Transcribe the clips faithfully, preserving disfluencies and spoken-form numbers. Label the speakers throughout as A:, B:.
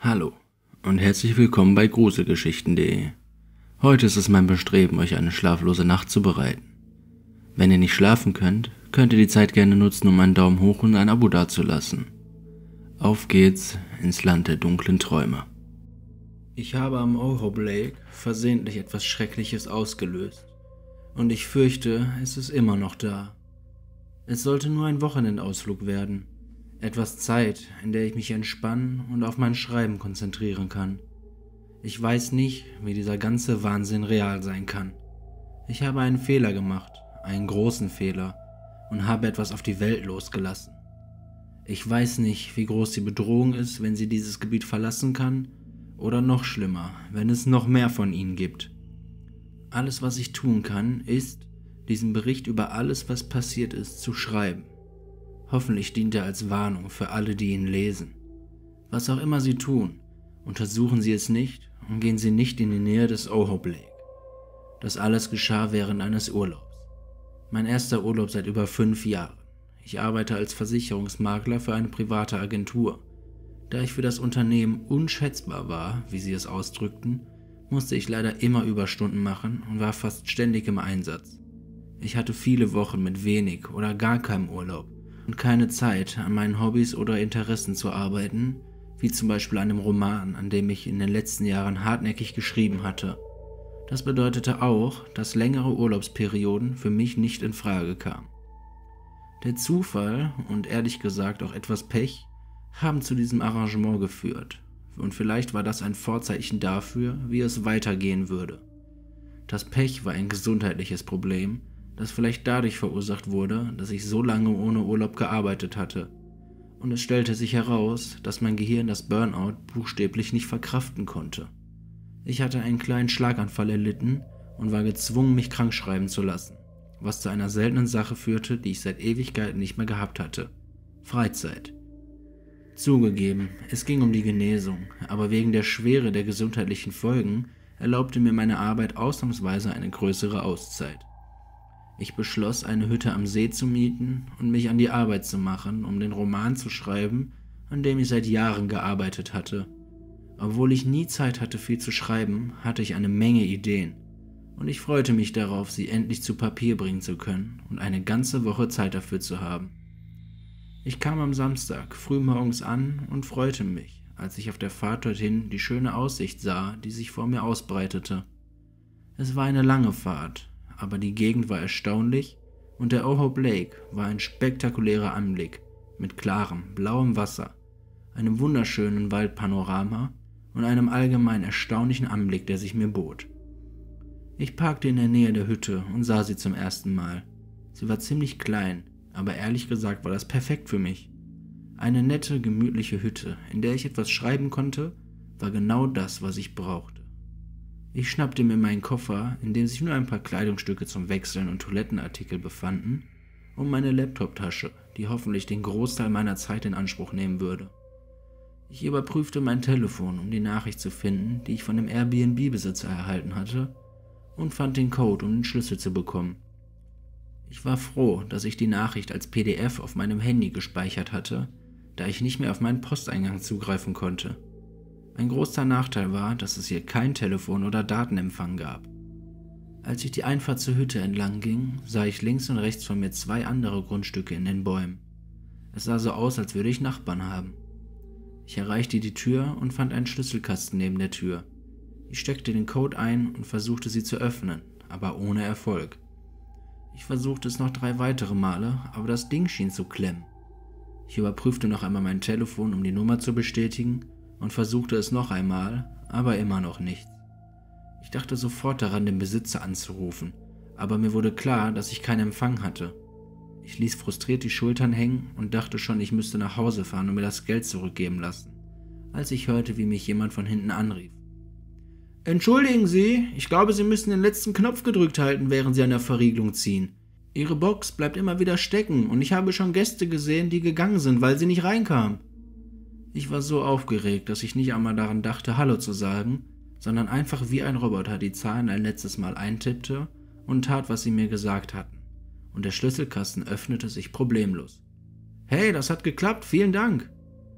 A: Hallo und herzlich willkommen bei gruselgeschichten punkt de. Heute ist es mein Bestreben, euch eine schlaflose Nacht zu bereiten. Wenn ihr nicht schlafen könnt, könnt ihr die Zeit gerne nutzen, um einen Daumen hoch und ein Abo dazulassen. Auf geht's ins Land der dunklen Träume. Ich habe am Ohob Lake versehentlich etwas Schreckliches ausgelöst und ich fürchte, es ist immer noch da. Es sollte nur ein Wochenendausflug werden. Etwas Zeit, in der ich mich entspannen und auf mein Schreiben konzentrieren kann. Ich weiß nicht, wie dieser ganze Wahnsinn real sein kann. Ich habe einen Fehler gemacht, einen großen Fehler, und habe etwas auf die Welt losgelassen. Ich weiß nicht, wie groß die Bedrohung ist, wenn sie dieses Gebiet verlassen kann, oder noch schlimmer, wenn es noch mehr von ihnen gibt. Alles, was ich tun kann, ist, diesen Bericht über alles, was passiert ist, zu schreiben. Hoffentlich dient er als Warnung für alle, die ihn lesen. Was auch immer sie tun, untersuchen sie es nicht und gehen sie nicht in die Nähe des Ohob Lake. Das alles geschah während eines Urlaubs. Mein erster Urlaub seit über fünf Jahren. Ich arbeite als Versicherungsmakler für eine private Agentur. Da ich für das Unternehmen unschätzbar war, wie sie es ausdrückten, musste ich leider immer Überstunden machen und war fast ständig im Einsatz. Ich hatte viele Wochen mit wenig oder gar keinem Urlaub und keine Zeit, an meinen Hobbys oder Interessen zu arbeiten, wie zum Beispiel an einem Roman, an dem ich in den letzten Jahren hartnäckig geschrieben hatte. Das bedeutete auch, dass längere Urlaubsperioden für mich nicht in Frage kamen. Der Zufall und ehrlich gesagt auch etwas Pech haben zu diesem Arrangement geführt, und vielleicht war das ein Vorzeichen dafür, wie es weitergehen würde. Das Pech war ein gesundheitliches Problem, das vielleicht dadurch verursacht wurde, dass ich so lange ohne Urlaub gearbeitet hatte. Und es stellte sich heraus, dass mein Gehirn das Burnout buchstäblich nicht verkraften konnte. Ich hatte einen kleinen Schlaganfall erlitten und war gezwungen, mich krankschreiben zu lassen, was zu einer seltenen Sache führte, die ich seit Ewigkeiten nicht mehr gehabt hatte: Freizeit. Zugegeben, es ging um die Genesung, aber wegen der Schwere der gesundheitlichen Folgen erlaubte mir meine Arbeit ausnahmsweise eine größere Auszeit. Ich beschloss, eine Hütte am See zu mieten und mich an die Arbeit zu machen, um den Roman zu schreiben, an dem ich seit Jahren gearbeitet hatte. Obwohl ich nie Zeit hatte, viel zu schreiben, hatte ich eine Menge Ideen, und ich freute mich darauf, sie endlich zu Papier bringen zu können und eine ganze Woche Zeit dafür zu haben. Ich kam am Samstag frühmorgens an und freute mich, als ich auf der Fahrt dorthin die schöne Aussicht sah, die sich vor mir ausbreitete. Es war eine lange Fahrt, aber die Gegend war erstaunlich und der Ohob Lake war ein spektakulärer Anblick mit klarem, blauem Wasser, einem wunderschönen Waldpanorama und einem allgemein erstaunlichen Anblick, der sich mir bot. Ich parkte in der Nähe der Hütte und sah sie zum ersten Mal. Sie war ziemlich klein, aber ehrlich gesagt war das perfekt für mich. Eine nette, gemütliche Hütte, in der ich etwas schreiben konnte, war genau das, was ich brauchte. Ich schnappte mir meinen Koffer, in dem sich nur ein paar Kleidungsstücke zum Wechseln und Toilettenartikel befanden, und meine Laptoptasche, die hoffentlich den Großteil meiner Zeit in Anspruch nehmen würde. Ich überprüfte mein Telefon, um die Nachricht zu finden, die ich von dem Airbnb-Besitzer erhalten hatte, und fand den Code, um den Schlüssel zu bekommen. Ich war froh, dass ich die Nachricht als P D F auf meinem Handy gespeichert hatte, da ich nicht mehr auf meinen Posteingang zugreifen konnte. Ein großer Nachteil war, dass es hier kein Telefon oder Datenempfang gab. Als ich die Einfahrt zur Hütte entlang ging, sah ich links und rechts von mir zwei andere Grundstücke in den Bäumen. Es sah so aus, als würde ich Nachbarn haben. Ich erreichte die Tür und fand einen Schlüsselkasten neben der Tür. Ich steckte den Code ein und versuchte sie zu öffnen, aber ohne Erfolg. Ich versuchte es noch drei weitere Male, aber das Ding schien zu klemmen. Ich überprüfte noch einmal mein Telefon, um die Nummer zu bestätigen, und versuchte es noch einmal, aber immer noch nichts. Ich dachte sofort daran, den Besitzer anzurufen, aber mir wurde klar, dass ich keinen Empfang hatte. Ich ließ frustriert die Schultern hängen und dachte schon, ich müsste nach Hause fahren und mir das Geld zurückgeben lassen, als ich hörte, wie mich jemand von hinten anrief. »Entschuldigen Sie, ich glaube, Sie müssen den letzten Knopf gedrückt halten, während Sie an der Verriegelung ziehen. Ihre Box bleibt immer wieder stecken und ich habe schon Gäste gesehen, die gegangen sind, weil sie nicht reinkamen.« Ich war so aufgeregt, dass ich nicht einmal daran dachte, Hallo zu sagen, sondern einfach wie ein Roboter die Zahlen ein letztes Mal eintippte und tat, was sie mir gesagt hatten. Und der Schlüsselkasten öffnete sich problemlos. »Hey, das hat geklappt, vielen Dank!«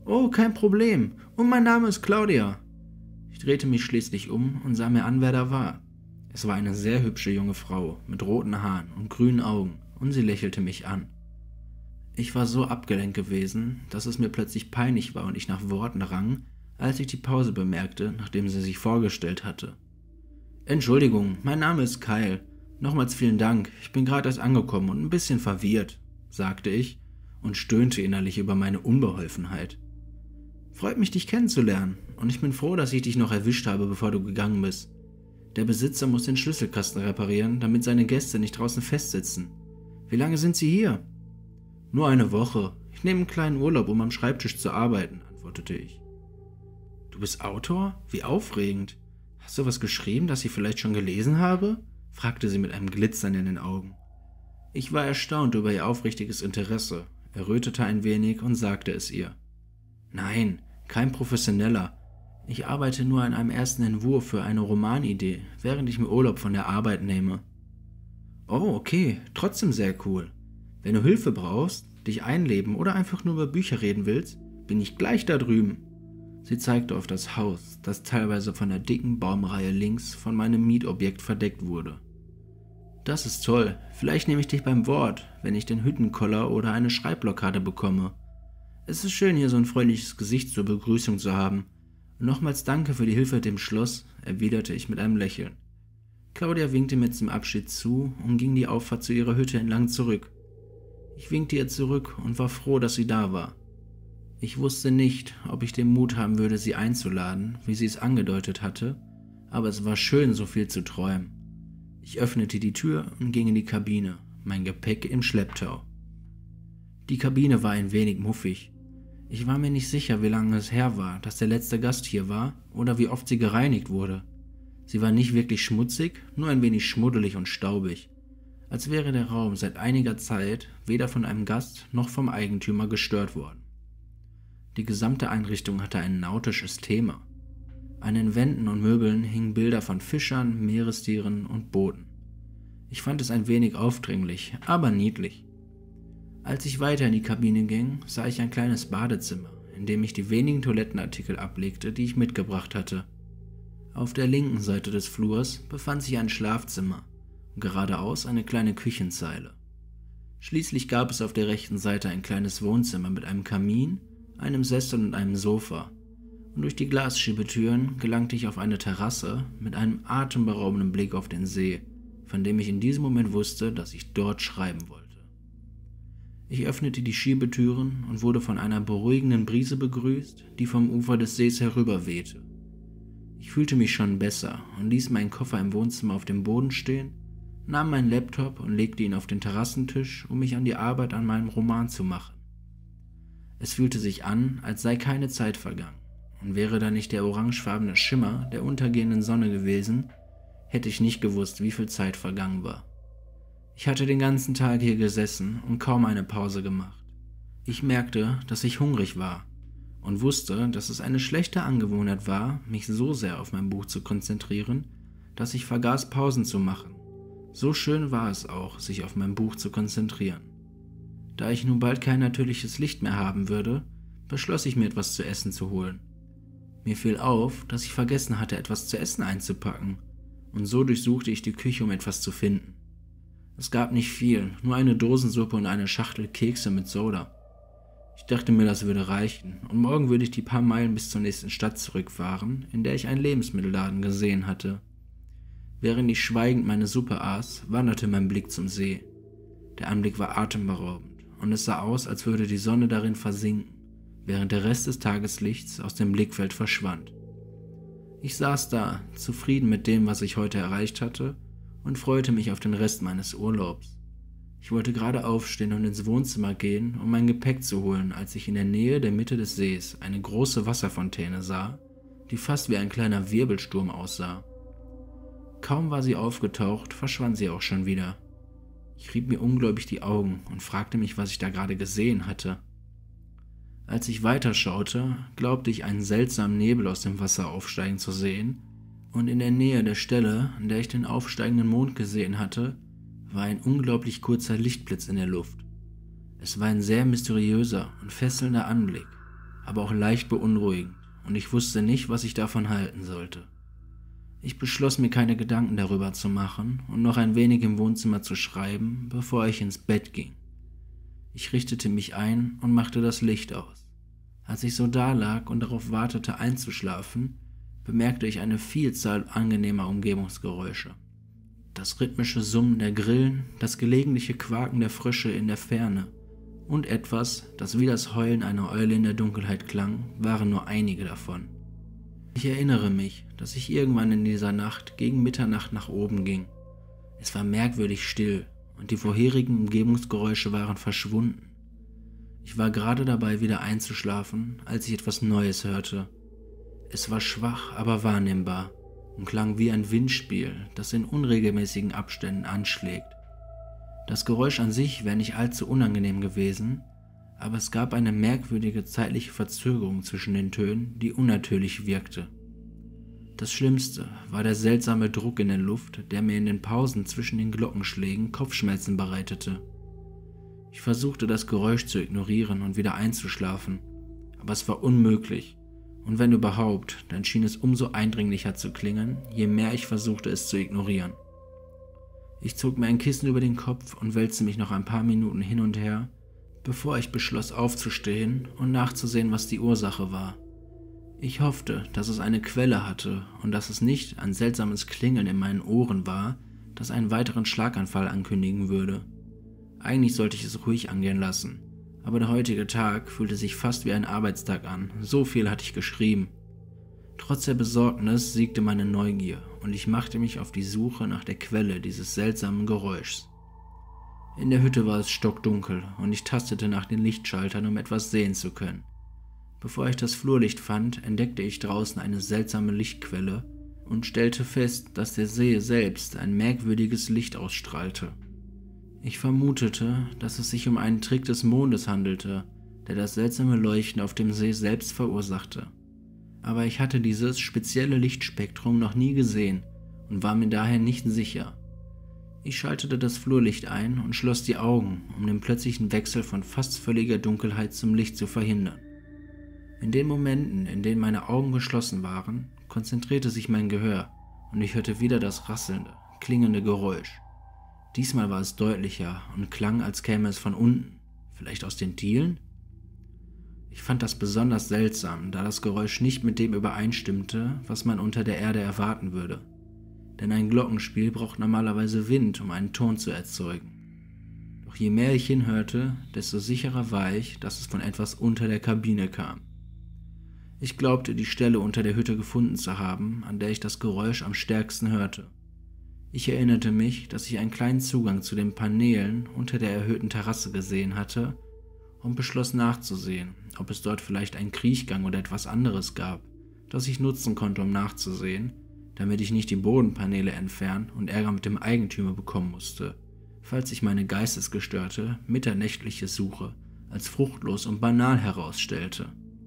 A: Oh, kein Problem. Und mein Name ist Claudia. Ich drehte mich schließlich um und sah mir an, wer da war. Es war eine sehr hübsche junge Frau mit roten Haaren und grünen Augen und sie lächelte mich an. Ich war so abgelenkt gewesen, dass es mir plötzlich peinlich war und ich nach Worten rang, als ich die Pause bemerkte, nachdem sie sich vorgestellt hatte. Entschuldigung, mein Name ist Kyle. Nochmals vielen Dank, ich bin gerade erst angekommen und ein bisschen verwirrt, sagte ich und stöhnte innerlich über meine Unbeholfenheit. Freut mich, dich kennenzulernen und ich bin froh, dass ich dich noch erwischt habe, bevor du gegangen bist. Der Besitzer muss den Schlüsselkasten reparieren, damit seine Gäste nicht draußen festsitzen. Wie lange sind Sie hier? Nur eine Woche. Ich nehme einen kleinen Urlaub, um am Schreibtisch zu arbeiten, antwortete ich. Du bist Autor? Wie aufregend. Hast du was geschrieben, das ich vielleicht schon gelesen habe? Fragte sie mit einem Glitzern in den Augen. Ich war erstaunt über ihr aufrichtiges Interesse, errötete ein wenig und sagte es ihr. Nein, kein Professioneller. Ich arbeite nur an einem ersten Entwurf für eine Romanidee, während ich mir Urlaub von der Arbeit nehme. Oh, okay, trotzdem sehr cool. Wenn du Hilfe brauchst, dich einleben oder einfach nur über Bücher reden willst, bin ich gleich da drüben. Sie zeigte auf das Haus, das teilweise von der dicken Baumreihe links von meinem Mietobjekt verdeckt wurde. Das ist toll, vielleicht nehme ich dich beim Wort, wenn ich den Hüttenkoller oder eine Schreibblockade bekomme. Es ist schön, hier so ein freundliches Gesicht zur Begrüßung zu haben. Und nochmals danke für die Hilfe mit dem Schloss, erwiderte ich mit einem Lächeln. Claudia winkte mir zum Abschied zu und ging die Auffahrt zu ihrer Hütte entlang zurück. Ich winkte ihr zurück und war froh, dass sie da war. Ich wusste nicht, ob ich den Mut haben würde, sie einzuladen, wie sie es angedeutet hatte, aber es war schön, so viel zu träumen. Ich öffnete die Tür und ging in die Kabine, mein Gepäck im Schlepptau. Die Kabine war ein wenig muffig. Ich war mir nicht sicher, wie lange es her war, dass der letzte Gast hier war oder wie oft sie gereinigt wurde. Sie war nicht wirklich schmutzig, nur ein wenig schmuddelig und staubig, als wäre der Raum seit einiger Zeit weder von einem Gast noch vom Eigentümer gestört worden. Die gesamte Einrichtung hatte ein nautisches Thema. An den Wänden und Möbeln hingen Bilder von Fischern, Meerestieren und Booten. Ich fand es ein wenig aufdringlich, aber niedlich. Als ich weiter in die Kabine ging, sah ich ein kleines Badezimmer, in dem ich die wenigen Toilettenartikel ablegte, die ich mitgebracht hatte. Auf der linken Seite des Flurs befand sich ein Schlafzimmer und geradeaus eine kleine Küchenzeile. Schließlich gab es auf der rechten Seite ein kleines Wohnzimmer mit einem Kamin, einem Sessel und einem Sofa, und durch die Glasschiebetüren gelangte ich auf eine Terrasse mit einem atemberaubenden Blick auf den See, von dem ich in diesem Moment wusste, dass ich dort schreiben wollte. Ich öffnete die Schiebetüren und wurde von einer beruhigenden Brise begrüßt, die vom Ufer des Sees herüberwehte. Ich fühlte mich schon besser und ließ meinen Koffer im Wohnzimmer auf dem Boden stehen, nahm meinen Laptop und legte ihn auf den Terrassentisch, um mich an die Arbeit an meinem Roman zu machen. Es fühlte sich an, als sei keine Zeit vergangen, und wäre da nicht der orangefarbene Schimmer der untergehenden Sonne gewesen, hätte ich nicht gewusst, wie viel Zeit vergangen war. Ich hatte den ganzen Tag hier gesessen und kaum eine Pause gemacht. Ich merkte, dass ich hungrig war und wusste, dass es eine schlechte Angewohnheit war, mich so sehr auf mein Buch zu konzentrieren, dass ich vergaß, Pausen zu machen. So schön war es auch, sich auf mein Buch zu konzentrieren. Da ich nun bald kein natürliches Licht mehr haben würde, beschloss ich mir etwas zu essen zu holen. Mir fiel auf, dass ich vergessen hatte, etwas zu essen einzupacken, und so durchsuchte ich die Küche, um etwas zu finden. Es gab nicht viel, nur eine Dosensuppe und eine Schachtel Kekse mit Soda. Ich dachte mir, das würde reichen, und morgen würde ich die paar Meilen bis zur nächsten Stadt zurückfahren, in der ich einen Lebensmittelladen gesehen hatte. Während ich schweigend meine Suppe aß, wanderte mein Blick zum See. Der Anblick war atemberaubend, und es sah aus, als würde die Sonne darin versinken, während der Rest des Tageslichts aus dem Blickfeld verschwand. Ich saß da, zufrieden mit dem, was ich heute erreicht hatte, und freute mich auf den Rest meines Urlaubs. Ich wollte gerade aufstehen und ins Wohnzimmer gehen, um mein Gepäck zu holen, als ich in der Nähe der Mitte des Sees eine große Wasserfontäne sah, die fast wie ein kleiner Wirbelsturm aussah. Kaum war sie aufgetaucht, verschwand sie auch schon wieder. Ich rieb mir ungläubig die Augen und fragte mich, was ich da gerade gesehen hatte. Als ich weiterschaute, glaubte ich, einen seltsamen Nebel aus dem Wasser aufsteigen zu sehen, und in der Nähe der Stelle, an der ich den aufsteigenden Mond gesehen hatte, war ein unglaublich kurzer Lichtblitz in der Luft. Es war ein sehr mysteriöser und fesselnder Anblick, aber auch leicht beunruhigend und ich wusste nicht, was ich davon halten sollte. Ich beschloss, mir keine Gedanken darüber zu machen und noch ein wenig im Wohnzimmer zu schreiben, bevor ich ins Bett ging. Ich richtete mich ein und machte das Licht aus. Als ich so dalag und darauf wartete, einzuschlafen, bemerkte ich eine Vielzahl angenehmer Umgebungsgeräusche. Das rhythmische Summen der Grillen, das gelegentliche Quaken der Frösche in der Ferne und etwas, das wie das Heulen einer Eule in der Dunkelheit klang, waren nur einige davon. Ich erinnere mich, dass ich irgendwann in dieser Nacht gegen Mitternacht nach oben ging. Es war merkwürdig still und die vorherigen Umgebungsgeräusche waren verschwunden. Ich war gerade dabei, wieder einzuschlafen, als ich etwas Neues hörte. Es war schwach, aber wahrnehmbar und klang wie ein Windspiel, das in unregelmäßigen Abständen anschlägt. Das Geräusch an sich wäre nicht allzu unangenehm gewesen, aber es gab eine merkwürdige zeitliche Verzögerung zwischen den Tönen, die unnatürlich wirkte. Das Schlimmste war der seltsame Druck in der Luft, der mir in den Pausen zwischen den Glockenschlägen Kopfschmerzen bereitete. Ich versuchte, das Geräusch zu ignorieren und wieder einzuschlafen, aber es war unmöglich, und wenn überhaupt, dann schien es umso eindringlicher zu klingen, je mehr ich versuchte, es zu ignorieren. Ich zog mir ein Kissen über den Kopf und wälzte mich noch ein paar Minuten hin und her, bevor ich beschloss, aufzustehen und nachzusehen, was die Ursache war. Ich hoffte, dass es eine Quelle hatte und dass es nicht ein seltsames Klingeln in meinen Ohren war, das einen weiteren Schlaganfall ankündigen würde. Eigentlich sollte ich es ruhig angehen lassen, aber der heutige Tag fühlte sich fast wie ein Arbeitstag an, so viel hatte ich geschrieben. Trotz der Besorgnis siegte meine Neugier und ich machte mich auf die Suche nach der Quelle dieses seltsamen Geräuschs. In der Hütte war es stockdunkel und ich tastete nach den Lichtschaltern, um etwas sehen zu können. Bevor ich das Flurlicht fand, entdeckte ich draußen eine seltsame Lichtquelle und stellte fest, dass der See selbst ein merkwürdiges Licht ausstrahlte. Ich vermutete, dass es sich um einen Trick des Mondes handelte, der das seltsame Leuchten auf dem See selbst verursachte. Aber ich hatte dieses spezielle Lichtspektrum noch nie gesehen und war mir daher nicht sicher. Ich schaltete das Flurlicht ein und schloss die Augen, um den plötzlichen Wechsel von fast völliger Dunkelheit zum Licht zu verhindern. In den Momenten, in denen meine Augen geschlossen waren, konzentrierte sich mein Gehör und ich hörte wieder das rasselnde, klingende Geräusch. Diesmal war es deutlicher und klang, als käme es von unten, vielleicht aus den Dielen? Ich fand das besonders seltsam, da das Geräusch nicht mit dem übereinstimmte, was man unter der Erde erwarten würde. Denn ein Glockenspiel braucht normalerweise Wind, um einen Ton zu erzeugen. Doch je mehr ich hinhörte, desto sicherer war ich, dass es von etwas unter der Kabine kam. Ich glaubte, die Stelle unter der Hütte gefunden zu haben, an der ich das Geräusch am stärksten hörte. Ich erinnerte mich, dass ich einen kleinen Zugang zu den Paneelen unter der erhöhten Terrasse gesehen hatte und beschloss nachzusehen, ob es dort vielleicht einen Kriechgang oder etwas anderes gab, das ich nutzen konnte, um nachzusehen, damit ich nicht die Bodenpaneele entfernen und Ärger mit dem Eigentümer bekommen musste, falls sich meine geistesgestörte, mitternächtliche Suche als fruchtlos und banal herausstellte.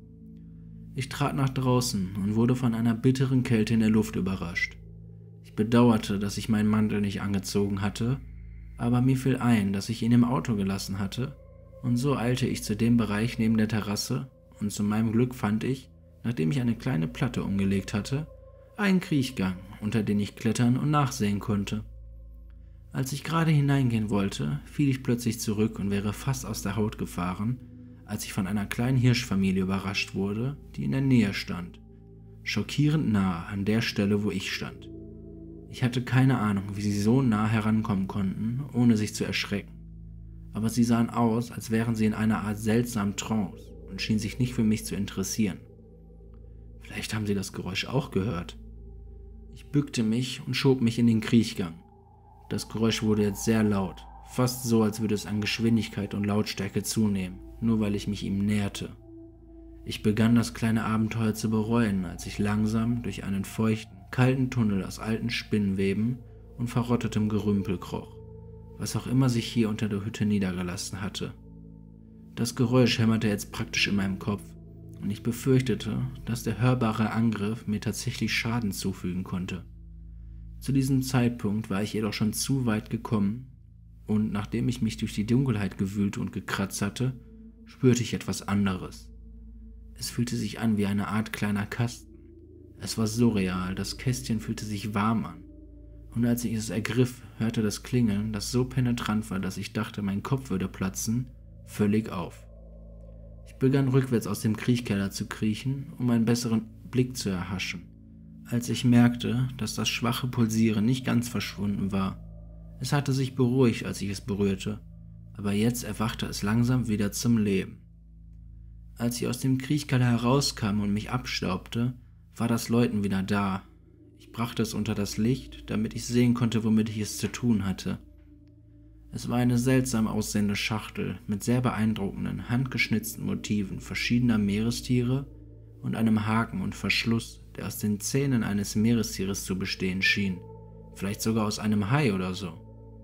A: Ich trat nach draußen und wurde von einer bitteren Kälte in der Luft überrascht. Ich bedauerte, dass ich meinen Mantel nicht angezogen hatte, aber mir fiel ein, dass ich ihn im Auto gelassen hatte, und so eilte ich zu dem Bereich neben der Terrasse und zu meinem Glück fand ich, nachdem ich eine kleine Platte umgelegt hatte, einen Kriechgang, unter den ich klettern und nachsehen konnte. Als ich gerade hineingehen wollte, fiel ich plötzlich zurück und wäre fast aus der Haut gefahren, als ich von einer kleinen Hirschfamilie überrascht wurde, die in der Nähe stand, schockierend nah an der Stelle, wo ich stand. Ich hatte keine Ahnung, wie sie so nah herankommen konnten, ohne sich zu erschrecken, aber sie sahen aus, als wären sie in einer Art seltsamen Trance und schienen sich nicht für mich zu interessieren. Vielleicht haben sie das Geräusch auch gehört. Ich bückte mich und schob mich in den Kriechgang. Das Geräusch wurde jetzt sehr laut, fast so, als würde es an Geschwindigkeit und Lautstärke zunehmen, nur weil ich mich ihm näherte. Ich begann das kleine Abenteuer zu bereuen, als ich langsam durch einen feuchten, kalten Tunnel aus alten Spinnenweben und verrottetem Gerümpel kroch, was auch immer sich hier unter der Hütte niedergelassen hatte. Das Geräusch hämmerte jetzt praktisch in meinem Kopf und ich befürchtete, dass der hörbare Angriff mir tatsächlich Schaden zufügen konnte. Zu diesem Zeitpunkt war ich jedoch schon zu weit gekommen und nachdem ich mich durch die Dunkelheit gewühlt und gekratzt hatte, spürte ich etwas anderes. Es fühlte sich an wie eine Art kleiner Kasten. Es war surreal, das Kästchen fühlte sich warm an. Und als ich es ergriff, hörte das Klingeln, das so penetrant war, dass ich dachte, mein Kopf würde platzen, völlig auf. Ich begann rückwärts aus dem Kriechkeller zu kriechen, um einen besseren Blick zu erhaschen, als ich merkte, dass das schwache Pulsieren nicht ganz verschwunden war. Es hatte sich beruhigt, als ich es berührte, aber jetzt erwachte es langsam wieder zum Leben. Als ich aus dem Kriechkeller herauskam und mich abstaubte, war das Läuten wieder da. Ich brachte es unter das Licht, damit ich sehen konnte, womit ich es zu tun hatte. Es war eine seltsam aussehende Schachtel mit sehr beeindruckenden, handgeschnitzten Motiven verschiedener Meerestiere und einem Haken und Verschluss, der aus den Zähnen eines Meerestieres zu bestehen schien, vielleicht sogar aus einem Hai oder so.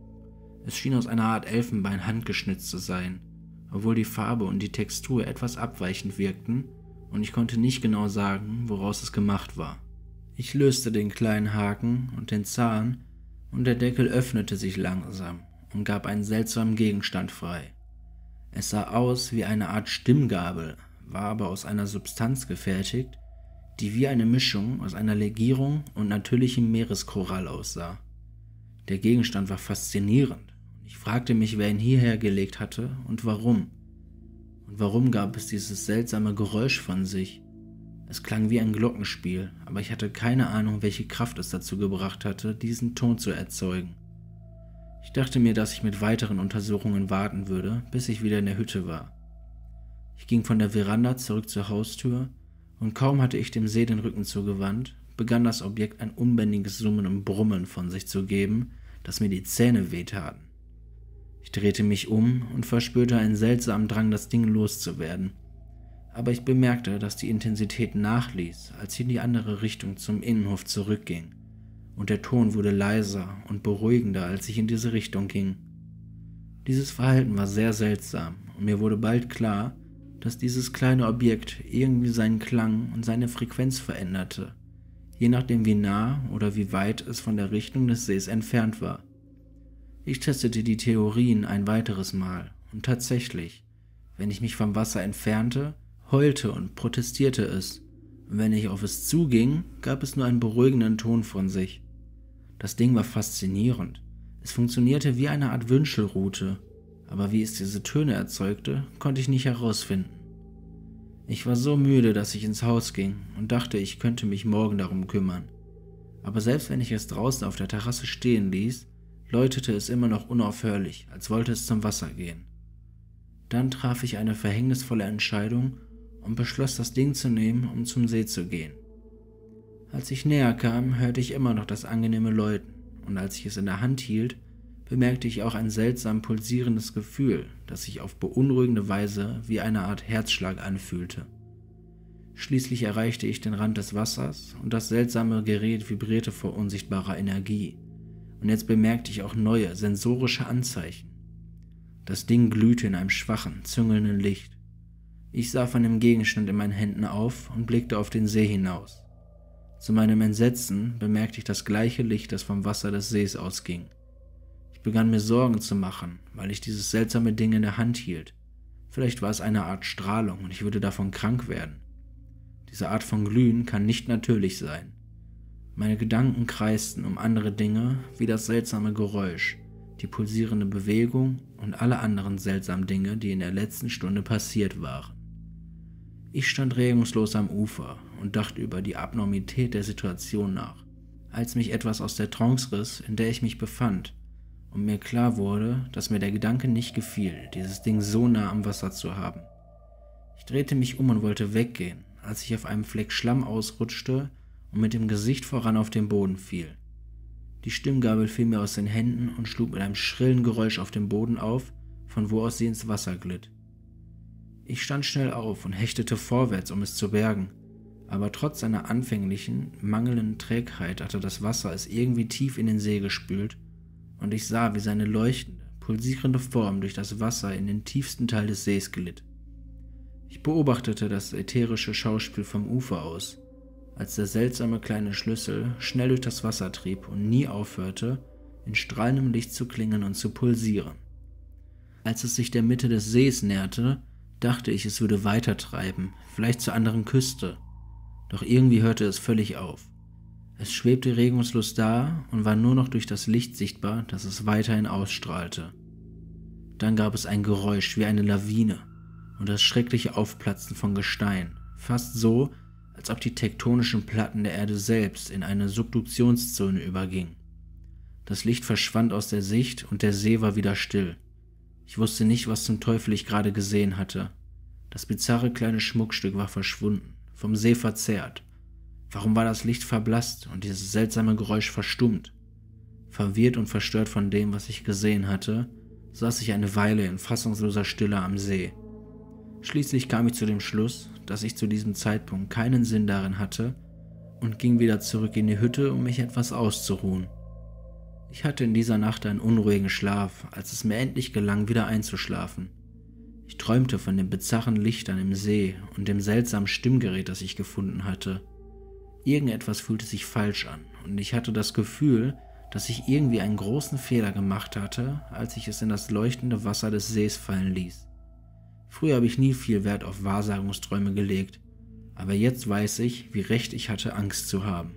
A: Es schien aus einer Art Elfenbein handgeschnitzt zu sein, obwohl die Farbe und die Textur etwas abweichend wirkten und ich konnte nicht genau sagen, woraus es gemacht war. Ich löste den kleinen Haken und den Zahn und der Deckel öffnete sich langsam und gab einen seltsamen Gegenstand frei. Es sah aus wie eine Art Stimmgabel, war aber aus einer Substanz gefertigt, die wie eine Mischung aus einer Legierung und natürlichem Meereskorall aussah. Der Gegenstand war faszinierend und ich fragte mich, wer ihn hierher gelegt hatte und warum. Und warum gab es dieses seltsame Geräusch von sich? Es klang wie ein Glockenspiel, aber ich hatte keine Ahnung, welche Kraft es dazu gebracht hatte, diesen Ton zu erzeugen. Ich dachte mir, dass ich mit weiteren Untersuchungen warten würde, bis ich wieder in der Hütte war. Ich ging von der Veranda zurück zur Haustür und kaum hatte ich dem See den Rücken zugewandt, begann das Objekt ein unbändiges Summen und Brummen von sich zu geben, das mir die Zähne wehtaten. Ich drehte mich um und verspürte einen seltsamen Drang, das Ding loszuwerden. Aber ich bemerkte, dass die Intensität nachließ, als ich in die andere Richtung zum Innenhof zurückging. Und der Ton wurde leiser und beruhigender, als ich in diese Richtung ging. Dieses Verhalten war sehr seltsam und mir wurde bald klar, dass dieses kleine Objekt irgendwie seinen Klang und seine Frequenz veränderte, je nachdem wie nah oder wie weit es von der Richtung des Sees entfernt war. Ich testete die Theorien ein weiteres Mal und tatsächlich, wenn ich mich vom Wasser entfernte, heulte und protestierte es, und wenn ich auf es zuging, gab es nur einen beruhigenden Ton von sich. Das Ding war faszinierend. Es funktionierte wie eine Art Wünschelrute, aber wie es diese Töne erzeugte, konnte ich nicht herausfinden. Ich war so müde, dass ich ins Haus ging und dachte, ich könnte mich morgen darum kümmern. Aber selbst wenn ich es draußen auf der Terrasse stehen ließ, läutete es immer noch unaufhörlich, als wollte es zum Wasser gehen. Dann traf ich eine verhängnisvolle Entscheidung und beschloss, das Ding zu nehmen, um zum See zu gehen. Als ich näher kam, hörte ich immer noch das angenehme Läuten, und als ich es in der Hand hielt, bemerkte ich auch ein seltsam pulsierendes Gefühl, das sich auf beunruhigende Weise wie eine Art Herzschlag anfühlte. Schließlich erreichte ich den Rand des Wassers und das seltsame Gerät vibrierte vor unsichtbarer Energie, und jetzt bemerkte ich auch neue sensorische Anzeichen. Das Ding glühte in einem schwachen, züngelnden Licht. Ich sah von dem Gegenstand in meinen Händen auf und blickte auf den See hinaus. Zu meinem Entsetzen bemerkte ich das gleiche Licht, das vom Wasser des Sees ausging. Ich begann mir Sorgen zu machen, weil ich dieses seltsame Ding in der Hand hielt. Vielleicht war es eine Art Strahlung und ich würde davon krank werden. Diese Art von Glühen kann nicht natürlich sein. Meine Gedanken kreisten um andere Dinge, wie das seltsame Geräusch, die pulsierende Bewegung und alle anderen seltsamen Dinge, die in der letzten Stunde passiert waren. Ich stand regungslos am Ufer und dachte über die Abnormität der Situation nach, als mich etwas aus der Trance riss, in der ich mich befand, und mir klar wurde, dass mir der Gedanke nicht gefiel, dieses Ding so nah am Wasser zu haben. Ich drehte mich um und wollte weggehen, als ich auf einem Fleck Schlamm ausrutschte und mit dem Gesicht voran auf den Boden fiel. Die Stimmgabel fiel mir aus den Händen und schlug mit einem schrillen Geräusch auf dem Boden auf, von wo aus sie ins Wasser glitt. Ich stand schnell auf und hechtete vorwärts, um es zu bergen, aber trotz seiner anfänglichen, mangelnden Trägheit hatte das Wasser es irgendwie tief in den See gespült und ich sah, wie seine leuchtende, pulsierende Form durch das Wasser in den tiefsten Teil des Sees glitt. Ich beobachtete das ätherische Schauspiel vom Ufer aus, als der seltsame kleine Schlüssel schnell durch das Wasser trieb und nie aufhörte, in strahlendem Licht zu klingen und zu pulsieren. Als es sich der Mitte des Sees näherte, dachte ich, es würde weitertreiben, vielleicht zur anderen Küste. Doch irgendwie hörte es völlig auf. Es schwebte regungslos da und war nur noch durch das Licht sichtbar, das es weiterhin ausstrahlte. Dann gab es ein Geräusch wie eine Lawine und das schreckliche Aufplatzen von Gestein, fast so, als ob die tektonischen Platten der Erde selbst in eine Subduktionszone übergingen. Das Licht verschwand aus der Sicht und der See war wieder still. Ich wusste nicht, was zum Teufel ich gerade gesehen hatte. Das bizarre kleine Schmuckstück war verschwunden, vom See verzehrt. Warum war das Licht verblasst und dieses seltsame Geräusch verstummt? Verwirrt und verstört von dem, was ich gesehen hatte, saß ich eine Weile in fassungsloser Stille am See. Schließlich kam ich zu dem Schluss, dass ich zu diesem Zeitpunkt keinen Sinn darin hatte und ging wieder zurück in die Hütte, um mich etwas auszuruhen. Ich hatte in dieser Nacht einen unruhigen Schlaf, als es mir endlich gelang, wieder einzuschlafen. Ich träumte von den bizarren Lichtern im See und dem seltsamen Stimmgerät, das ich gefunden hatte. Irgendetwas fühlte sich falsch an und ich hatte das Gefühl, dass ich irgendwie einen großen Fehler gemacht hatte, als ich es in das leuchtende Wasser des Sees fallen ließ. Früher habe ich nie viel Wert auf Wahrsagungsträume gelegt, aber jetzt weiß ich, wie recht ich hatte, Angst zu haben.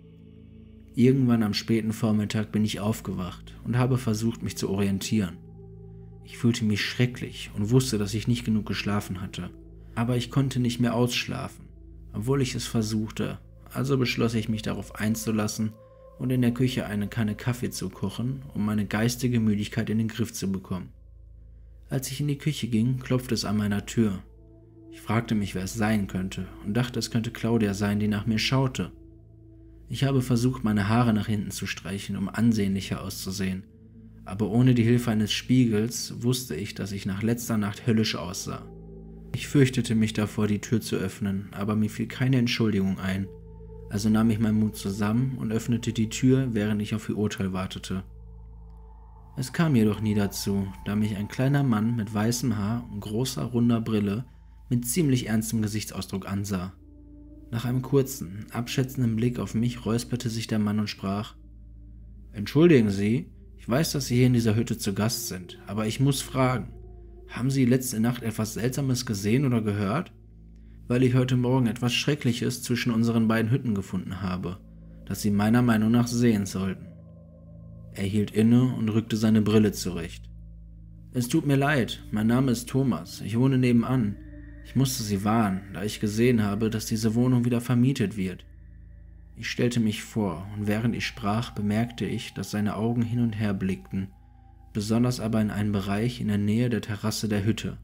A: Irgendwann am späten Vormittag bin ich aufgewacht und habe versucht, mich zu orientieren. Ich fühlte mich schrecklich und wusste, dass ich nicht genug geschlafen hatte, aber ich konnte nicht mehr ausschlafen, obwohl ich es versuchte, also beschloss ich mich darauf einzulassen und in der Küche eine Kanne Kaffee zu kochen, um meine geistige Müdigkeit in den Griff zu bekommen. Als ich in die Küche ging, klopfte es an meiner Tür. Ich fragte mich, wer es sein könnte und dachte, es könnte Claudia sein, die nach mir schaute. Ich habe versucht, meine Haare nach hinten zu streichen, um ansehnlicher auszusehen, aber ohne die Hilfe eines Spiegels wusste ich, dass ich nach letzter Nacht höllisch aussah. Ich fürchtete mich davor, die Tür zu öffnen, aber mir fiel keine Entschuldigung ein, also nahm ich meinen Mut zusammen und öffnete die Tür, während ich auf ihr Urteil wartete. Es kam jedoch nie dazu, da mich ein kleiner Mann mit weißem Haar und großer, runder Brille mit ziemlich ernstem Gesichtsausdruck ansah. Nach einem kurzen, abschätzenden Blick auf mich räusperte sich der Mann und sprach: »Entschuldigen Sie, ich weiß, dass Sie hier in dieser Hütte zu Gast sind, aber ich muss fragen, haben Sie letzte Nacht etwas Seltsames gesehen oder gehört? Weil ich heute Morgen etwas Schreckliches zwischen unseren beiden Hütten gefunden habe, das Sie meiner Meinung nach sehen sollten.« Er hielt inne und rückte seine Brille zurecht. »Es tut mir leid, mein Name ist Thomas, ich wohne nebenan. Ich musste Sie warnen, da ich gesehen habe, dass diese Wohnung wieder vermietet wird.« Ich stellte mich vor und während ich sprach, bemerkte ich, dass seine Augen hin und her blickten, besonders aber in einen Bereich in der Nähe der Terrasse der Hütte.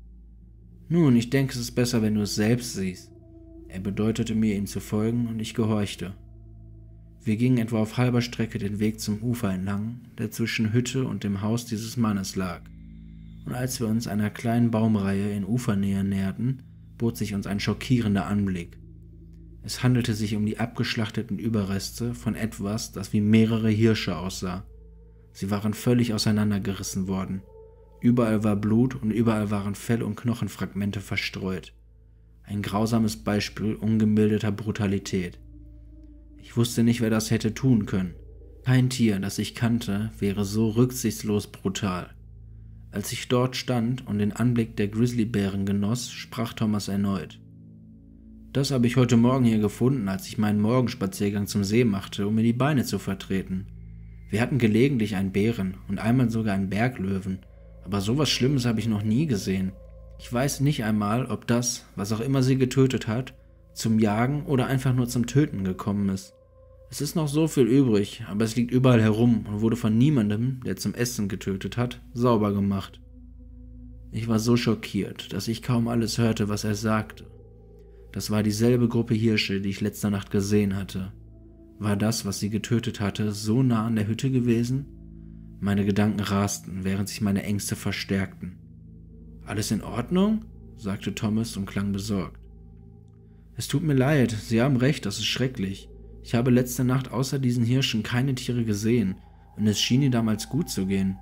A: »Nun, ich denke, es ist besser, wenn du es selbst siehst.« Er bedeutete mir, ihm zu folgen, und ich gehorchte. Wir gingen etwa auf halber Strecke den Weg zum Ufer entlang, der zwischen Hütte und dem Haus dieses Mannes lag. Und als wir uns einer kleinen Baumreihe in Ufernähe näherten, bot sich uns ein schockierender Anblick. Es handelte sich um die abgeschlachteten Überreste von etwas, das wie mehrere Hirsche aussah. Sie waren völlig auseinandergerissen worden. Überall war Blut und überall waren Fell- und Knochenfragmente verstreut. Ein grausames Beispiel ungemildeter Brutalität. Ich wusste nicht, wer das hätte tun können. Kein Tier, das ich kannte, wäre so rücksichtslos brutal. Als ich dort stand und den Anblick der Grizzlybären genoss, sprach Thomas erneut: »Das habe ich heute Morgen hier gefunden, als ich meinen Morgenspaziergang zum See machte, um mir die Beine zu vertreten. Wir hatten gelegentlich einen Bären und einmal sogar einen Berglöwen, aber sowas Schlimmes habe ich noch nie gesehen. Ich weiß nicht einmal, ob das, was auch immer sie getötet hat, zum Jagen oder einfach nur zum Töten gekommen ist. Es ist noch so viel übrig, aber es liegt überall herum und wurde von niemandem, der zum Essen getötet hat, sauber gemacht.« Ich war so schockiert, dass ich kaum alles hörte, was er sagte. Das war dieselbe Gruppe Hirsche, die ich letzte Nacht gesehen hatte. War das, was sie getötet hatte, so nah an der Hütte gewesen? Meine Gedanken rasten, während sich meine Ängste verstärkten. »Alles in Ordnung?« sagte Thomas und klang besorgt. »Es tut mir leid, Sie haben recht, das ist schrecklich. Ich habe letzte Nacht außer diesen Hirschen keine Tiere gesehen und es schien ihnen damals gut zu gehen.«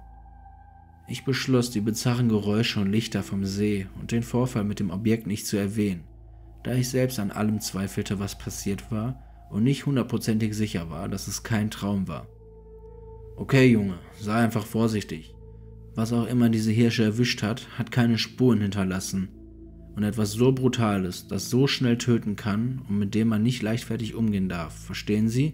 A: Ich beschloss, die bizarren Geräusche und Lichter vom See und den Vorfall mit dem Objekt nicht zu erwähnen, da ich selbst an allem zweifelte, was passiert war und nicht hundertprozentig sicher war, dass es kein Traum war. »Okay, Junge, sei einfach vorsichtig. Was auch immer diese Hirsche erwischt hat, hat keine Spuren hinterlassen. Und etwas so Brutales, das so schnell töten kann und mit dem man nicht leichtfertig umgehen darf. Verstehen Sie?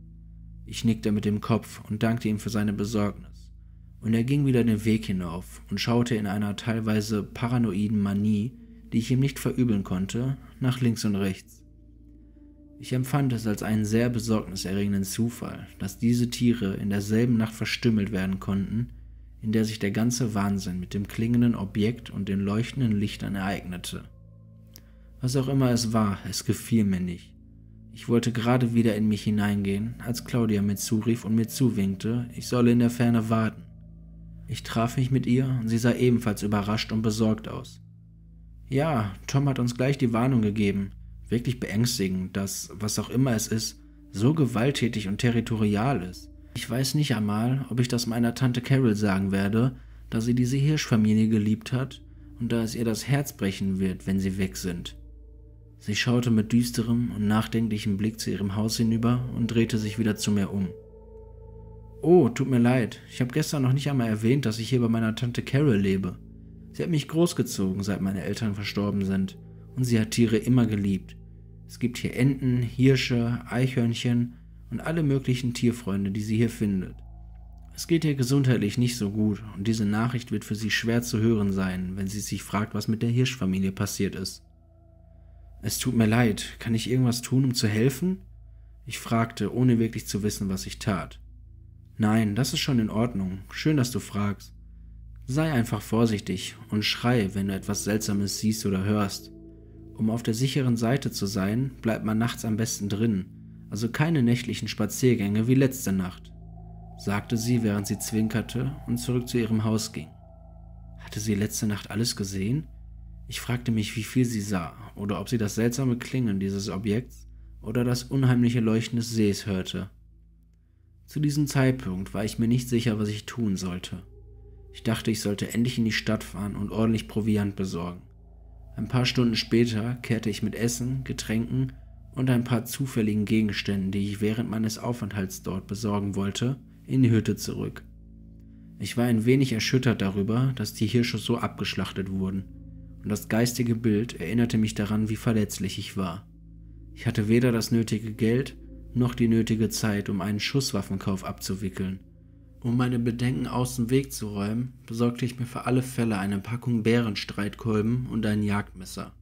A: Ich nickte mit dem Kopf und dankte ihm für seine Besorgnis. Und er ging wieder den Weg hinauf und schaute in einer teilweise paranoiden Manie, die ich ihm nicht verübeln konnte, nach links und rechts. Ich empfand es als einen sehr besorgniserregenden Zufall, dass diese Tiere in derselben Nacht verstümmelt werden konnten, in der sich der ganze Wahnsinn mit dem klingenden Objekt und den leuchtenden Lichtern ereignete. Was auch immer es war, es gefiel mir nicht. Ich wollte gerade wieder in mich hineingehen, als Claudia mir zurief und mir zuwinkte, ich solle in der Ferne warten. Ich traf mich mit ihr und sie sah ebenfalls überrascht und besorgt aus. Ja, Tom hat uns gleich die Warnung gegeben. Wirklich beängstigend, dass, was auch immer es ist, so gewalttätig und territorial ist. Ich weiß nicht einmal, ob ich das meiner Tante Carol sagen werde, da sie diese Hirschfamilie geliebt hat und da es ihr das Herz brechen wird, wenn sie weg sind. Sie schaute mit düsterem und nachdenklichem Blick zu ihrem Haus hinüber und drehte sich wieder zu mir um. Oh, tut mir leid, ich habe gestern noch nicht einmal erwähnt, dass ich hier bei meiner Tante Carol lebe. Sie hat mich großgezogen, seit meine Eltern verstorben sind, und sie hat Tiere immer geliebt. Es gibt hier Enten, Hirsche, Eichhörnchen und alle möglichen Tierfreunde, die sie hier findet. Es geht ihr gesundheitlich nicht so gut und diese Nachricht wird für sie schwer zu hören sein, wenn sie sich fragt, was mit der Hirschfamilie passiert ist. Es tut mir leid, kann ich irgendwas tun, um zu helfen? Ich fragte, ohne wirklich zu wissen, was ich tat. Nein, das ist schon in Ordnung, schön, dass du fragst. Sei einfach vorsichtig und schrei, wenn du etwas Seltsames siehst oder hörst. Um auf der sicheren Seite zu sein, bleibt man nachts am besten drin, also keine nächtlichen Spaziergänge wie letzte Nacht, sagte sie, während sie zwinkerte und zurück zu ihrem Haus ging. Hatte sie letzte Nacht alles gesehen? Ich fragte mich, wie viel sie sah oder ob sie das seltsame Klingeln dieses Objekts oder das unheimliche Leuchten des Sees hörte. Zu diesem Zeitpunkt war ich mir nicht sicher, was ich tun sollte. Ich dachte, ich sollte endlich in die Stadt fahren und ordentlich Proviant besorgen. Ein paar Stunden später kehrte ich mit Essen, Getränken und ein paar zufälligen Gegenständen, die ich während meines Aufenthalts dort besorgen wollte, in die Hütte zurück. Ich war ein wenig erschüttert darüber, dass die Hirsche so abgeschlachtet wurden, und das geistige Bild erinnerte mich daran, wie verletzlich ich war. Ich hatte weder das nötige Geld noch die nötige Zeit, um einen Schusswaffenkauf abzuwickeln. Um meine Bedenken aus dem Weg zu räumen, besorgte ich mir für alle Fälle eine Packung Bärenstreitkolben und ein Jagdmesser.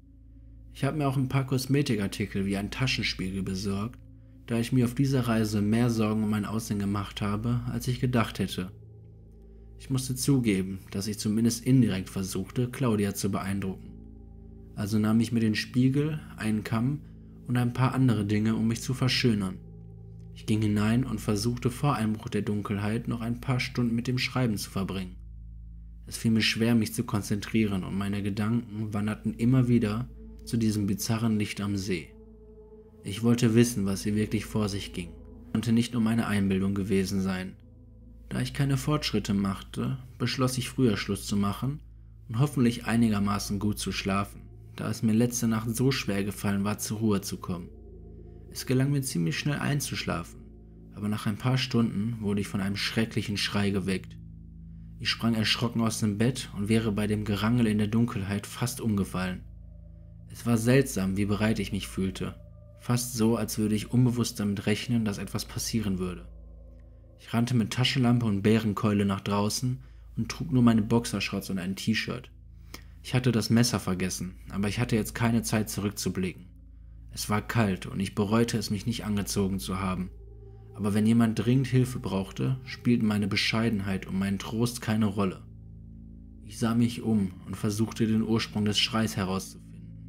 A: Ich habe mir auch ein paar Kosmetikartikel wie ein Taschenspiegel besorgt, da ich mir auf dieser Reise mehr Sorgen um mein Aussehen gemacht habe, als ich gedacht hätte. Ich musste zugeben, dass ich zumindest indirekt versuchte, Claudia zu beeindrucken. Also nahm ich mir den Spiegel, einen Kamm und ein paar andere Dinge, um mich zu verschönern. Ich ging hinein und versuchte vor Einbruch der Dunkelheit noch ein paar Stunden mit dem Schreiben zu verbringen. Es fiel mir schwer, mich zu konzentrieren und meine Gedanken wanderten immer wieder zu diesem bizarren Licht am See. Ich wollte wissen, was hier wirklich vor sich ging. Es konnte nicht nur meine Einbildung gewesen sein. Da ich keine Fortschritte machte, beschloss ich früher Schluss zu machen und hoffentlich einigermaßen gut zu schlafen, da es mir letzte Nacht so schwer gefallen war, zur Ruhe zu kommen. Es gelang mir ziemlich schnell einzuschlafen, aber nach ein paar Stunden wurde ich von einem schrecklichen Schrei geweckt. Ich sprang erschrocken aus dem Bett und wäre bei dem Gerangel in der Dunkelheit fast umgefallen. Es war seltsam, wie bereit ich mich fühlte, fast so, als würde ich unbewusst damit rechnen, dass etwas passieren würde. Ich rannte mit Taschenlampe und Bärenkeule nach draußen und trug nur meine Boxershorts und ein T-Shirt. Ich hatte das Messer vergessen, aber ich hatte jetzt keine Zeit zurückzublicken. Es war kalt und ich bereute es, mich nicht angezogen zu haben. Aber wenn jemand dringend Hilfe brauchte, spielten meine Bescheidenheit und mein Trost keine Rolle. Ich sah mich um und versuchte, den Ursprung des Schreis herauszufinden.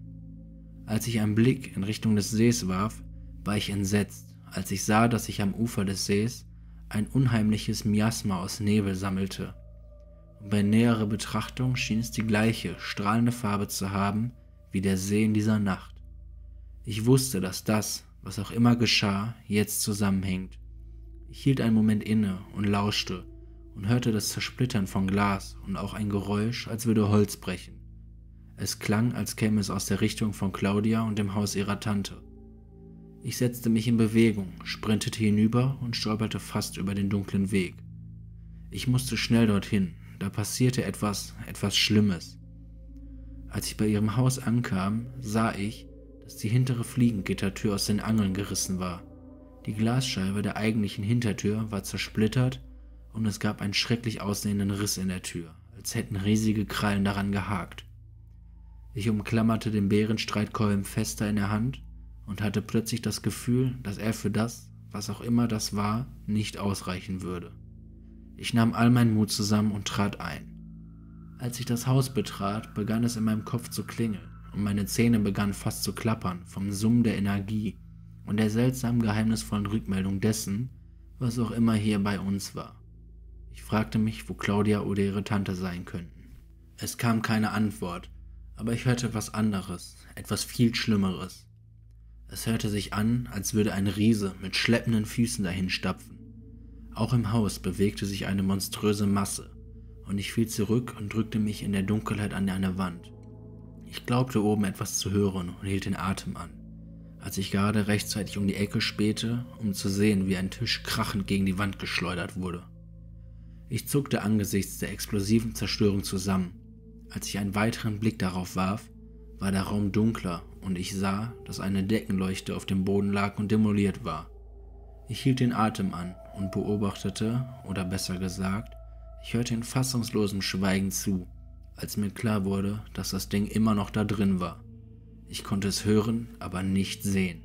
A: Als ich einen Blick in Richtung des Sees warf, war ich entsetzt, als ich sah, dass sich am Ufer des Sees ein unheimliches Miasma aus Nebel sammelte. Und bei näherer Betrachtung schien es die gleiche, strahlende Farbe zu haben, wie der See in dieser Nacht. Ich wusste, dass das, was auch immer geschah, jetzt zusammenhängt. Ich hielt einen Moment inne und lauschte und hörte das Zersplittern von Glas und auch ein Geräusch, als würde Holz brechen. Es klang, als käme es aus der Richtung von Claudia und dem Haus ihrer Tante. Ich setzte mich in Bewegung, sprintete hinüber und stolperte fast über den dunklen Weg. Ich musste schnell dorthin, da passierte etwas, etwas Schlimmes. Als ich bei ihrem Haus ankam, sah ich, dass die hintere Fliegengittertür aus den Angeln gerissen war. Die Glasscheibe der eigentlichen Hintertür war zersplittert und es gab einen schrecklich aussehenden Riss in der Tür, als hätten riesige Krallen daran gehakt. Ich umklammerte den Bärenstreitkolben fester in der Hand und hatte plötzlich das Gefühl, dass er für das, was auch immer das war, nicht ausreichen würde. Ich nahm all meinen Mut zusammen und trat ein. Als ich das Haus betrat, begann es in meinem Kopf zu klingeln und meine Zähne begannen fast zu klappern vom Summen der Energie und der seltsam geheimnisvollen Rückmeldung dessen, was auch immer hier bei uns war. Ich fragte mich, wo Claudia oder ihre Tante sein könnten. Es kam keine Antwort, aber ich hörte etwas anderes, etwas viel Schlimmeres. Es hörte sich an, als würde ein Riese mit schleppenden Füßen dahinstapfen. Auch im Haus bewegte sich eine monströse Masse und ich fiel zurück und drückte mich in der Dunkelheit an eine Wand. Ich glaubte oben etwas zu hören und hielt den Atem an, als ich gerade rechtzeitig um die Ecke spähte, um zu sehen, wie ein Tisch krachend gegen die Wand geschleudert wurde. Ich zuckte angesichts der explosiven Zerstörung zusammen. Als ich einen weiteren Blick darauf warf, war der Raum dunkler und ich sah, dass eine Deckenleuchte auf dem Boden lag und demoliert war. Ich hielt den Atem an und beobachtete, oder besser gesagt, ich hörte in fassungslosem Schweigen zu, als mir klar wurde, dass das Ding immer noch da drin war. Ich konnte es hören, aber nicht sehen.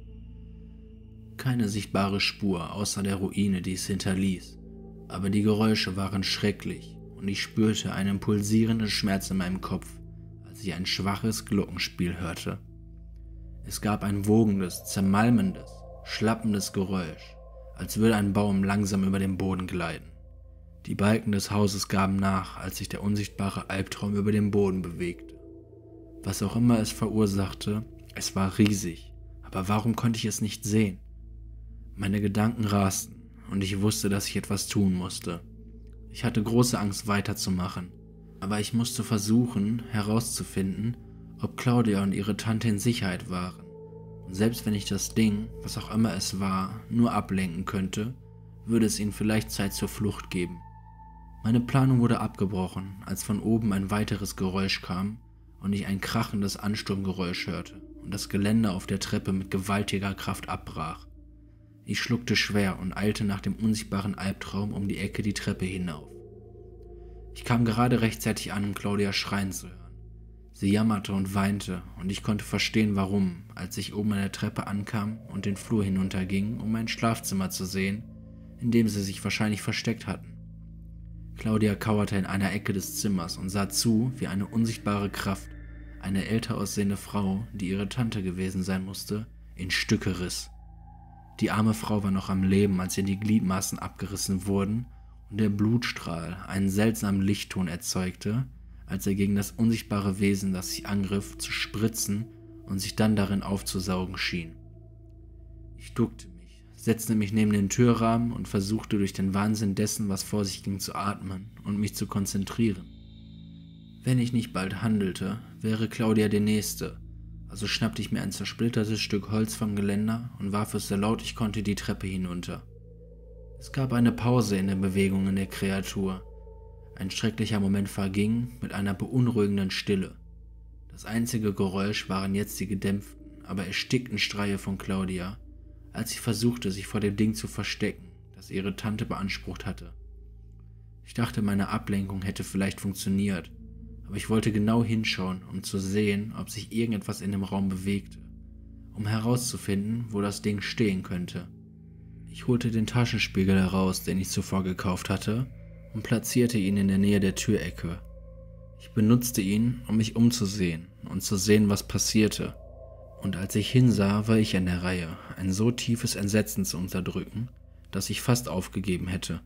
A: Keine sichtbare Spur außer der Ruine, die es hinterließ, aber die Geräusche waren schrecklich und ich spürte einen pulsierenden Schmerz in meinem Kopf, als ich ein schwaches Glockenspiel hörte. Es gab ein wogendes, zermalmendes, schlappendes Geräusch, als würde ein Baum langsam über den Boden gleiten. Die Balken des Hauses gaben nach, als sich der unsichtbare Albtraum über den Boden bewegte. Was auch immer es verursachte, es war riesig, aber warum konnte ich es nicht sehen? Meine Gedanken rasten und ich wusste, dass ich etwas tun musste. Ich hatte große Angst weiterzumachen, aber ich musste versuchen, herauszufinden, ob Claudia und ihre Tante in Sicherheit waren. Und selbst wenn ich das Ding, was auch immer es war, nur ablenken könnte, würde es ihnen vielleicht Zeit zur Flucht geben. Meine Planung wurde abgebrochen, als von oben ein weiteres Geräusch kam und ich ein krachendes Ansturmgeräusch hörte und das Geländer auf der Treppe mit gewaltiger Kraft abbrach. Ich schluckte schwer und eilte nach dem unsichtbaren Albtraum um die Ecke die Treppe hinauf. Ich kam gerade rechtzeitig an, um Claudia schreien zu hören. Sie jammerte und weinte und ich konnte verstehen, warum, als ich oben an der Treppe ankam und den Flur hinunterging, um mein Schlafzimmer zu sehen, in dem sie sich wahrscheinlich versteckt hatten. Claudia kauerte in einer Ecke des Zimmers und sah zu, wie eine unsichtbare Kraft, eine älter aussehende Frau, die ihre Tante gewesen sein musste, in Stücke riss. Die arme Frau war noch am Leben, als ihr die Gliedmaßen abgerissen wurden und der Blutstrahl einen seltsamen Lichtton erzeugte, als er gegen das unsichtbare Wesen, das sie angriff, zu spritzen und sich dann darin aufzusaugen schien. Ich duckte mich, setzte mich neben den Türrahmen und versuchte durch den Wahnsinn dessen, was vor sich ging, zu atmen und mich zu konzentrieren. Wenn ich nicht bald handelte, wäre Claudia die Nächste, also schnappte ich mir ein zersplittertes Stück Holz vom Geländer und warf es so laut ich konnte die Treppe hinunter. Es gab eine Pause in den Bewegungen der Kreatur. Ein schrecklicher Moment verging mit einer beunruhigenden Stille. Das einzige Geräusch waren jetzt die gedämpften, aber erstickten Schreie von Claudia, als sie versuchte, sich vor dem Ding zu verstecken, das ihre Tante beansprucht hatte. Ich dachte, meine Ablenkung hätte vielleicht funktioniert, aber ich wollte genau hinschauen, um zu sehen, ob sich irgendetwas in dem Raum bewegte, um herauszufinden, wo das Ding stehen könnte. Ich holte den Taschenspiegel heraus, den ich zuvor gekauft hatte, und platzierte ihn in der Nähe der Türecke. Ich benutzte ihn, um mich umzusehen und zu sehen, was passierte. Und als ich hinsah, war ich an der Reihe, ein so tiefes Entsetzen zu unterdrücken, dass ich fast aufgegeben hätte.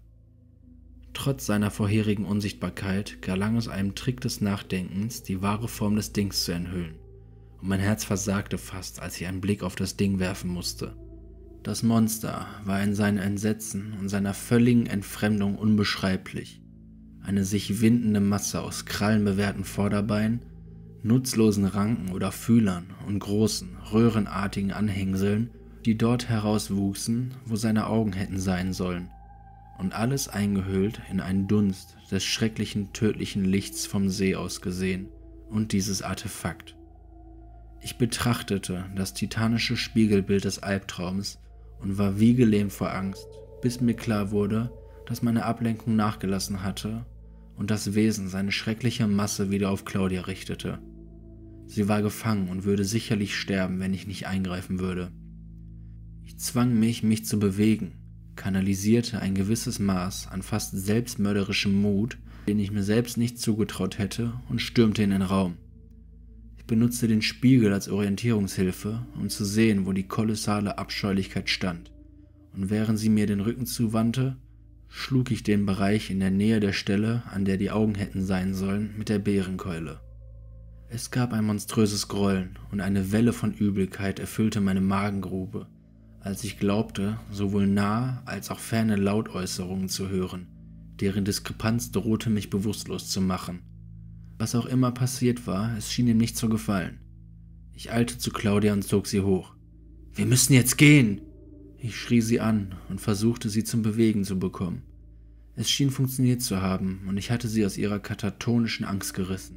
A: Trotz seiner vorherigen Unsichtbarkeit gelang es einem Trick des Nachdenkens, die wahre Form des Dings zu enthüllen, und mein Herz versagte fast, als ich einen Blick auf das Ding werfen musste. Das Monster war in seinem Entsetzen und seiner völligen Entfremdung unbeschreiblich. Eine sich windende Masse aus krallenbewehrten Vorderbeinen, nutzlosen Ranken oder Fühlern und großen, röhrenartigen Anhängseln, die dort herauswuchsen, wo seine Augen hätten sein sollen. Und alles eingehüllt in einen Dunst des schrecklichen, tödlichen Lichts vom See aus gesehen und dieses Artefakt. Ich betrachtete das titanische Spiegelbild des Albtraums und war wie gelähmt vor Angst, bis mir klar wurde, dass meine Ablenkung nachgelassen hatte und das Wesen seine schreckliche Masse wieder auf Claudia richtete. Sie war gefangen und würde sicherlich sterben, wenn ich nicht eingreifen würde. Ich zwang mich, mich zu bewegen, kanalisierte ein gewisses Maß an fast selbstmörderischem Mut, den ich mir selbst nicht zugetraut hätte, und stürmte in den Raum. Ich benutzte den Spiegel als Orientierungshilfe, um zu sehen, wo die kolossale Abscheulichkeit stand, und während sie mir den Rücken zuwandte, schlug ich den Bereich in der Nähe der Stelle, an der die Augen hätten sein sollen, mit der Bärenkeule. Es gab ein monströses Grollen und eine Welle von Übelkeit erfüllte meine Magengrube, als ich glaubte, sowohl nahe als auch ferne Lautäußerungen zu hören, deren Diskrepanz drohte, mich bewusstlos zu machen. Was auch immer passiert war, es schien ihm nicht zu gefallen. Ich eilte zu Claudia und zog sie hoch. »Wir müssen jetzt gehen!« Ich schrie sie an und versuchte, sie zum Bewegen zu bekommen. Es schien funktioniert zu haben und ich hatte sie aus ihrer katatonischen Angst gerissen.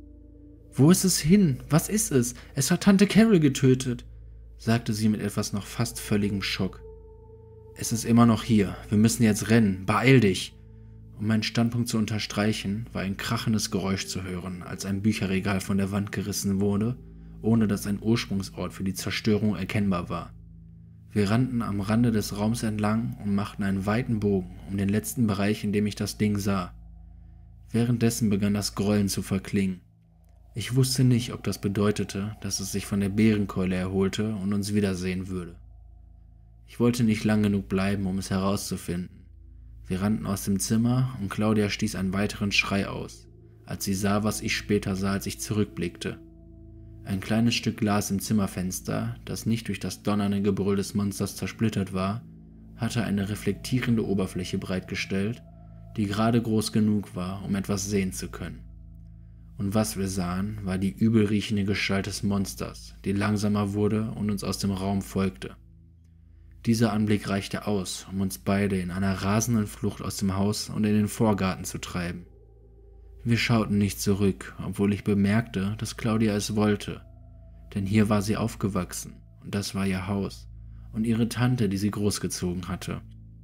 A: »Wo ist es hin? Was ist es? Es hat Tante Carol getötet«, sagte sie mit etwas noch fast völligem Schock. »Es ist immer noch hier. Wir müssen jetzt rennen. Beeil dich!« Um meinen Standpunkt zu unterstreichen, war ein krachendes Geräusch zu hören, als ein Bücherregal von der Wand gerissen wurde, ohne dass ein Ursprungsort für die Zerstörung erkennbar war. Wir rannten am Rande des Raums entlang und machten einen weiten Bogen um den letzten Bereich, in dem ich das Ding sah. Währenddessen begann das Grollen zu verklingen. Ich wusste nicht, ob das bedeutete, dass es sich von der Bärenkeule erholte und uns wiedersehen würde. Ich wollte nicht lang genug bleiben, um es herauszufinden. Wir rannten aus dem Zimmer und Claudia stieß einen weiteren Schrei aus, als sie sah, was ich später sah, als ich zurückblickte. Ein kleines Stück Glas im Zimmerfenster, das nicht durch das donnernde Gebrüll des Monsters zersplittert war, hatte eine reflektierende Oberfläche bereitgestellt, die gerade groß genug war, um etwas sehen zu können. Und was wir sahen, war die übel riechende Gestalt des Monsters, die langsamer wurde und uns aus dem Raum folgte. Dieser Anblick reichte aus, um uns beide in einer rasenden Flucht aus dem Haus und in den Vorgarten zu treiben. Wir schauten nicht zurück, obwohl ich bemerkte, dass Claudia es wollte, denn hier war sie aufgewachsen und das war ihr Haus und ihre Tante, die sie großgezogen hatte.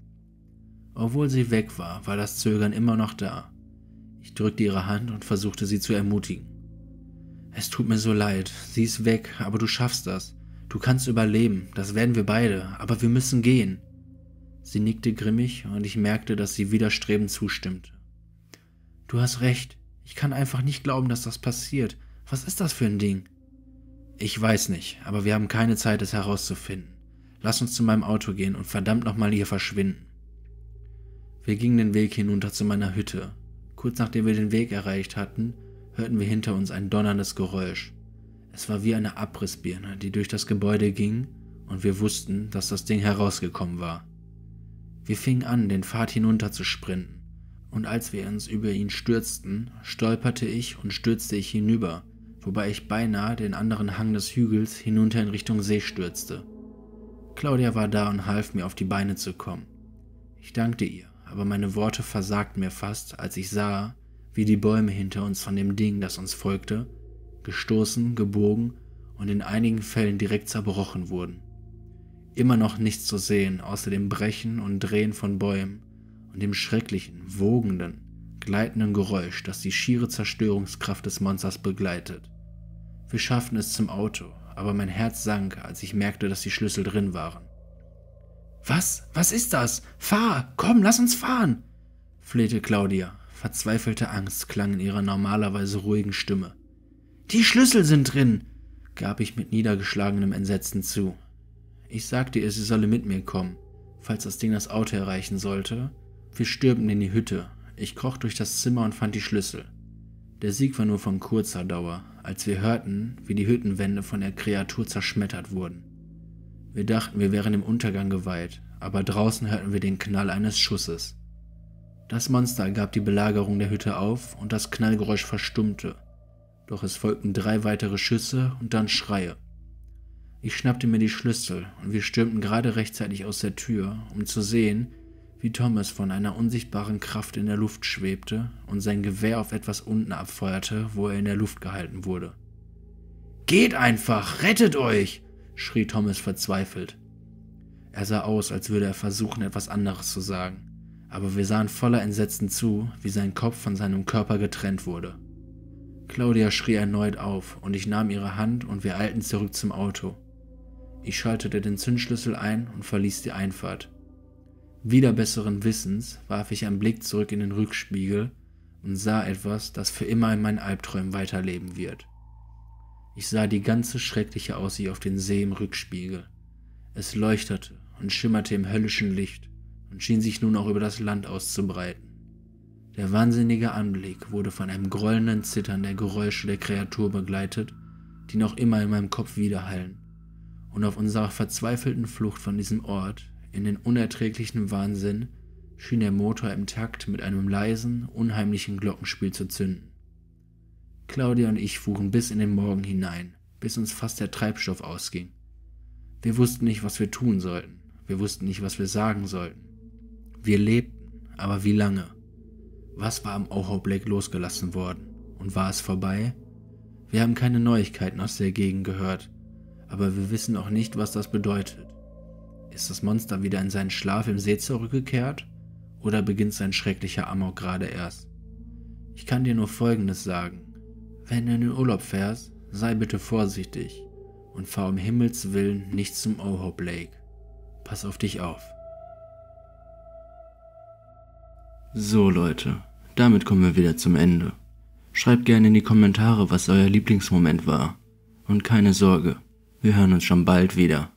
A: Obwohl sie weg war, war das Zögern immer noch da. Ich drückte ihre Hand und versuchte sie zu ermutigen. »Es tut mir so leid, sie ist weg, aber du schaffst das. Du kannst überleben, das werden wir beide, aber wir müssen gehen.« Sie nickte grimmig und ich merkte, dass sie widerstrebend zustimmte. »Du hast recht, ich kann einfach nicht glauben, dass das passiert. Was ist das für ein Ding?« »Ich weiß nicht, aber wir haben keine Zeit, es herauszufinden. Lass uns zu meinem Auto gehen und verdammt nochmal hier verschwinden.« Wir gingen den Weg hinunter zu meiner Hütte. Kurz nachdem wir den Weg erreicht hatten, hörten wir hinter uns ein donnerndes Geräusch. Es war wie eine Abrissbirne, die durch das Gebäude ging, und wir wussten, dass das Ding herausgekommen war. Wir fingen an, den Pfad hinunter zu sprinten, und als wir uns über ihn stürzten, stolperte ich und stürzte ich hinüber, wobei ich beinahe den anderen Hang des Hügels hinunter in Richtung See stürzte. Claudia war da und half mir, auf die Beine zu kommen. Ich dankte ihr, aber meine Worte versagten mir fast, als ich sah, wie die Bäume hinter uns von dem Ding, das uns folgte, gestoßen, gebogen und in einigen Fällen direkt zerbrochen wurden. Immer noch nichts zu sehen, außer dem Brechen und Drehen von Bäumen und dem schrecklichen, wogenden, gleitenden Geräusch, das die schiere Zerstörungskraft des Monsters begleitet. Wir schafften es zum Auto, aber mein Herz sank, als ich merkte, dass die Schlüssel drin waren. »Was? Was ist das? Fahr! Komm, lass uns fahren!« flehte Claudia. Verzweifelte Angst klang in ihrer normalerweise ruhigen Stimme. »Die Schlüssel sind drin«, gab ich mit niedergeschlagenem Entsetzen zu. Ich sagte ihr, sie solle mit mir kommen, falls das Ding das Auto erreichen sollte. Wir stürmten in die Hütte. Ich kroch durch das Zimmer und fand die Schlüssel. Der Sieg war nur von kurzer Dauer, als wir hörten, wie die Hüttenwände von der Kreatur zerschmettert wurden. Wir dachten, wir wären dem Untergang geweiht, aber draußen hörten wir den Knall eines Schusses. Das Monster gab die Belagerung der Hütte auf und das Knallgeräusch verstummte. Doch es folgten drei weitere Schüsse und dann Schreie. Ich schnappte mir die Schlüssel und wir stürmten gerade rechtzeitig aus der Tür, um zu sehen, wie Thomas von einer unsichtbaren Kraft in der Luft schwebte und sein Gewehr auf etwas unten abfeuerte, wo er in der Luft gehalten wurde. »Geht einfach! Rettet euch!« schrie Thomas verzweifelt. Er sah aus, als würde er versuchen, etwas anderes zu sagen, aber wir sahen voller Entsetzen zu, wie sein Kopf von seinem Körper getrennt wurde. Claudia schrie erneut auf und ich nahm ihre Hand und wir eilten zurück zum Auto. Ich schaltete den Zündschlüssel ein und verließ die Einfahrt. Wider besseren Wissens warf ich einen Blick zurück in den Rückspiegel und sah etwas, das für immer in meinen Albträumen weiterleben wird. Ich sah die ganze schreckliche Aussicht auf den See im Rückspiegel. Es leuchtete und schimmerte im höllischen Licht und schien sich nun auch über das Land auszubreiten. Der wahnsinnige Anblick wurde von einem grollenden Zittern der Geräusche der Kreatur begleitet, die noch immer in meinem Kopf widerhallen. Und auf unserer verzweifelten Flucht von diesem Ort, in den unerträglichen Wahnsinn, schien der Motor im Takt mit einem leisen, unheimlichen Glockenspiel zu zünden. Claudia und ich fuhren bis in den Morgen hinein, bis uns fast der Treibstoff ausging. Wir wussten nicht, was wir tun sollten. Wir wussten nicht, was wir sagen sollten. Wir lebten, aber wie lange? Was war am Ohau Lake losgelassen worden? Und war es vorbei? Wir haben keine Neuigkeiten aus der Gegend gehört, aber wir wissen auch nicht, was das bedeutet. Ist das Monster wieder in seinen Schlaf im See zurückgekehrt? Oder beginnt sein schrecklicher Amok gerade erst? Ich kann dir nur Folgendes sagen. Wenn du in den Urlaub fährst, sei bitte vorsichtig und fahr um Himmels Willen nicht zum Ohau Lake. Pass auf dich auf.
B: So Leute, damit kommen wir wieder zum Ende. Schreibt gerne in die Kommentare, was euer Lieblingsmoment war. Und keine Sorge, wir hören uns schon bald wieder.